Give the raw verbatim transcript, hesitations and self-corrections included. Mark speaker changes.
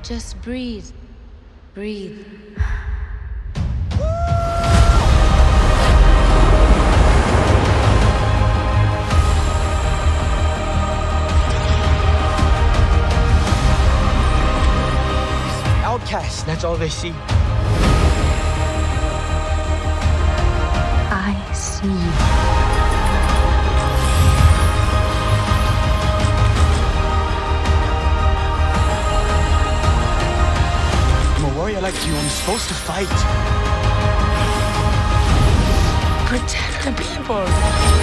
Speaker 1: Just breathe. Breathe.
Speaker 2: Outcasts, that's all they see.
Speaker 1: I see you.
Speaker 2: I'm a warrior like you. I'm supposed to fight.
Speaker 1: Protect the people.